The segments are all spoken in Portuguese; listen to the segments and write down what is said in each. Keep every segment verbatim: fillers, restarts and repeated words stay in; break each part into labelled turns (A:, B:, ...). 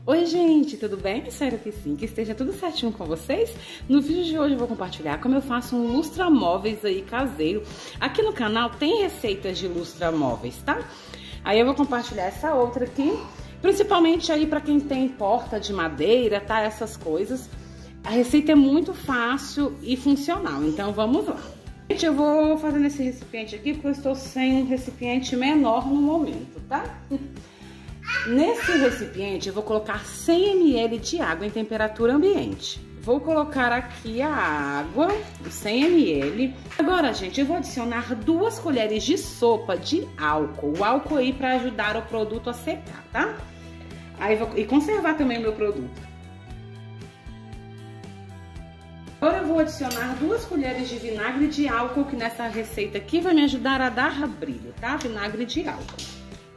A: Oi gente, tudo bem? Espero que sim, que esteja tudo certinho com vocês. No vídeo de hoje eu vou compartilhar como eu faço um lustramóveis aí caseiro. Aqui no canal tem receitas de lustramóveis, tá? Aí eu vou compartilhar essa outra aqui, principalmente aí para quem tem porta de madeira, tá? Essas coisas. A receita é muito fácil e funcional, então vamos lá. Gente, eu vou fazer nesse recipiente aqui porque eu estou sem um recipiente menor no momento, tá? Nesse recipiente eu vou colocar cem mililitros de água em temperatura ambiente. Vou colocar aqui a água, cem mililitros. Agora, gente, eu vou adicionar duas colheres de sopa de álcool. O álcool aí para ajudar o produto a secar, tá? Aí vou, e conservar também o meu produto. Agora eu vou adicionar duas colheres de vinagre de álcool, que nessa receita aqui vai me ajudar a dar brilho, tá? Vinagre de álcool.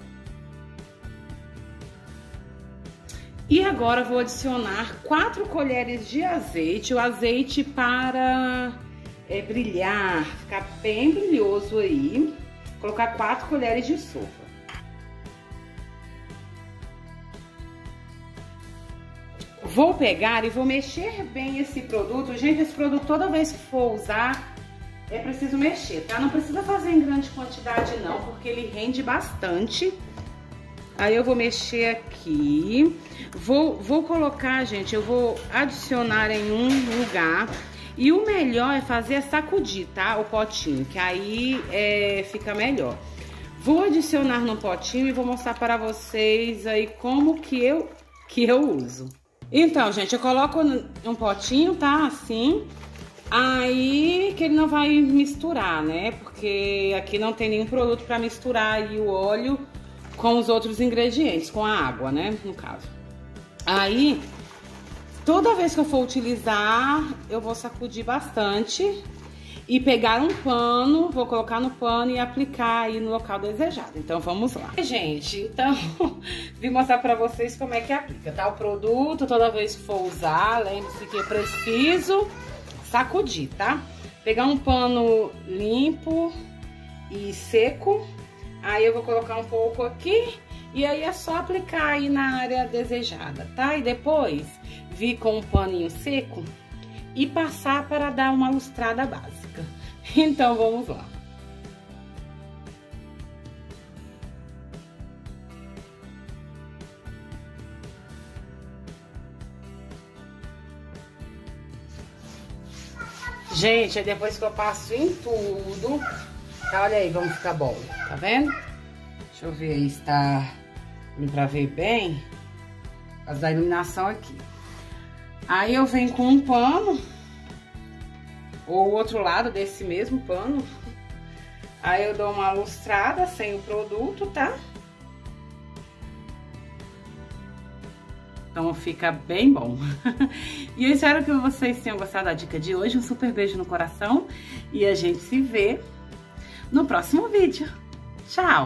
A: E agora vou adicionar quatro colheres de azeite, o azeite para é, brilhar, ficar bem brilhoso aí. Vou colocar quatro colheres de sopa. Vou pegar e vou mexer bem esse produto. Gente, esse produto toda vez que for usar é preciso mexer, tá? Não precisa fazer em grande quantidade não, porque ele rende bastante. Aí eu vou mexer aqui, vou, vou colocar, gente, eu vou adicionar em um lugar. E o melhor é fazer sacudir, tá? O potinho, que aí é, fica melhor. Vou adicionar no potinho e vou mostrar para vocês aí como que eu, que eu uso. Então, gente, eu coloco um potinho, tá? Assim, aí que ele não vai misturar, né? Porque aqui não tem nenhum produto para misturar aí o óleo com os outros ingredientes, com a água, né, no caso. Aí, toda vez que eu for utilizar, eu vou sacudir bastante e pegar um pano, vou colocar no pano e aplicar aí no local desejado. Então, vamos lá. Gente, então, vim mostrar pra vocês como é que aplica, tá? O produto, toda vez que for usar, lembre-se que eu preciso sacudir, tá? Pegar um pano limpo e seco. Aí eu vou colocar um pouco aqui e aí é só aplicar aí na área desejada, tá? E depois vir com um paninho seco e passar para dar uma lustrada básica. Então vamos lá. Gente, aí depois que eu passo em tudo, tá, olha aí como fica bom, tá vendo? Deixa eu ver aí se tá pra ver bem, por causa da iluminação aqui. Aí eu venho com um pano, ou o outro lado desse mesmo pano. Aí eu dou uma lustrada sem o produto, tá? Então fica bem bom. E eu espero que vocês tenham gostado da dica de hoje. Um super beijo no coração e a gente se vê no próximo vídeo. Tchau!